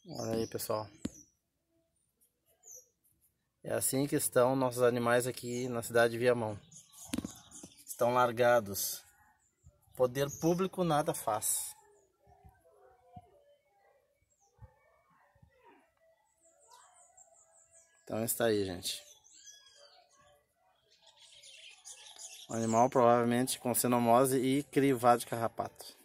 Olha aí, pessoal. É assim que estão nossos animais aqui na cidade de Viamão. Estão largados. Poder público nada faz. Então está aí, gente. O animal provavelmente com cinomose e crivado de carrapato.